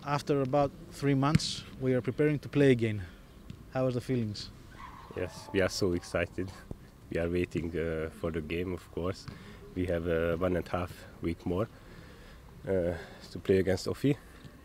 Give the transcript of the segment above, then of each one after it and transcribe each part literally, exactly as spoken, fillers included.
after about three months, we are preparing to play again. How are the feelings? Yes, we are so excited. We are waiting uh, for the game, of course. We have uh, one and a half week more uh, to play against Ofi.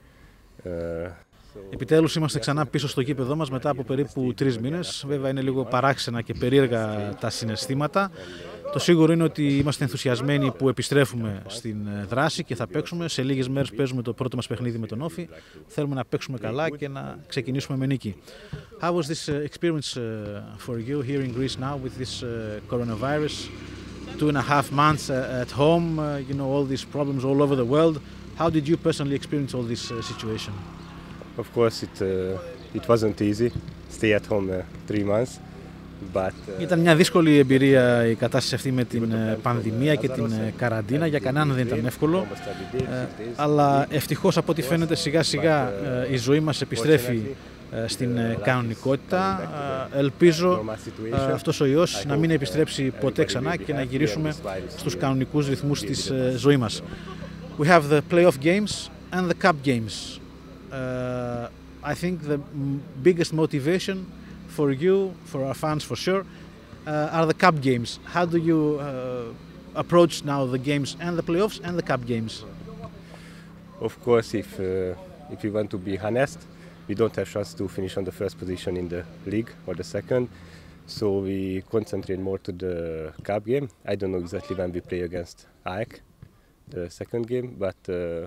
Uh, Επιτέλους είμαστε ξανά πίσω στο γήπεδό μας μετά από περίπου τρεις μήνες. Βέβαια είναι λίγο παράξενα και περίεργα τα συναισθήματα. Το σίγουρο είναι ότι είμαστε ενθουσιασμένοι που επιστρέφουμε στην δράση και θα παίξουμε. Σε λίγες μέρες παίζουμε το πρώτο μας παιχνίδι με τον Όφη. Θέλουμε να παίξουμε καλά και να ξεκινήσουμε με νίκη. How was this experience for you here in Greece now with this coronavirus? Two and a half months at home, you know, all these problems all over the world. How did you personally experience all this situation? Of course, it uh, it wasn't easy. Stay at home uh, three months, but. Uh, Ήταν μια δύσκολη εμπειρία η κατάσταση αυτή με την πανδημία και την καραντίνα. Για κανέναν δεν ήταν εύκολο. Ε, αλλά ευτυχώς από ό,τι φαίνεται σιγά σιγά η ζωή μας επιστρέφει στην κανονικότητα. Ελπίζω αυτός ο ιός να μην επιστρέψει ποτέ ξανά και να γυρίσουμε στους κανονικούς ρυθμούς της ζωής μας. We have the playoff games and the cup games. Uh, I think the biggest motivation for you, for our fans for sure, uh, are the cup games. How do you uh, approach now the games and the playoffs and the cup games? Of course, if uh, if we want to be honest, we don't have chance to finish on the first position in the league or the second, so we concentrate more to the cup game. I don't know exactly when we play against A E K, the second game, but. Uh,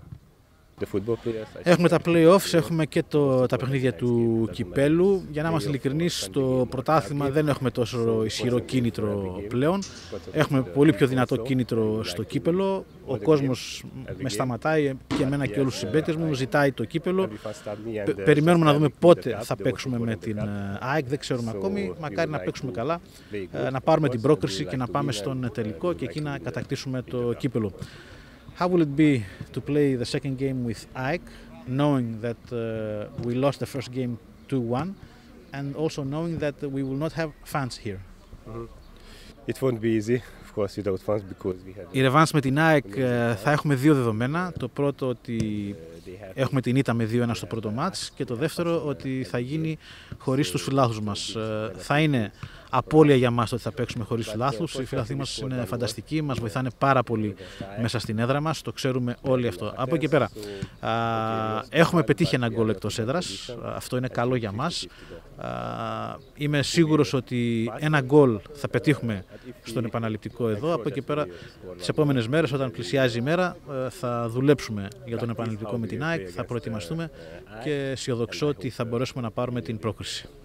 Έχουμε τα play-offs, έχουμε και το, τα παιχνίδια του κυπέλου. Για να είμαστε ειλικρινείς, στο πρωτάθλημα δεν έχουμε τόσο ισχυρό κίνητρο πλέον. Έχουμε πολύ πιο δυνατό κίνητρο στο κύπελο. Ο κόσμος με σταματάει και εμένα και όλους τους συμπαίτες μου, ζητάει το κύπελο. Περιμένουμε να δούμε πότε θα παίξουμε με την Α Ε Κ, δεν ξέρουμε ακόμη. Μακάρι να παίξουμε καλά, να πάρουμε την πρόκριση και να πάμε στον τελικό και εκεί να κατακτήσουμε το κύπελο. How will it be to play the second game with A E K, knowing that uh, we lost the first game two one, and also knowing that we will not have fans here? Mm-hmm. It won't be easy, of course, without fans because we have. Η ρεβάνς με την Α Ε Κ θα έχουμε δύο δεδομένα. Το πρώτο ότι έχουμε την ήττα με δύο ένα στο πρώτο μάτς και το δεύτερο ότι θα γίνει χωρίς τους φιλάθλους μας. Θα είναι απώλεια για μας ότι θα παίξουμε χωρίς φιλάθλους. Οι φιλάθλοι μας είναι φανταστικοί, μας βοηθάνε πάρα πολύ μέσα στην έδρα μας, το ξέρουμε όλοι αυτό. Από εκεί πέρα α, έχουμε πετύχει ένα γκολ εκτός έδρας, αυτό είναι καλό για μας. Α, είμαι σίγουρος ότι ένα γκολ θα πετύχουμε στον επαναληπτικό εδώ. Από εκεί πέρα τις επόμενες μέρες, όταν πλησιάζει η μέρα, θα δουλέψουμε για τον επαναληπτικό με την Α Ε Κ, θα προετοιμαστούμε και αισιοδοξώ ότι θα μπορέσουμε να πάρουμε την πρόκριση.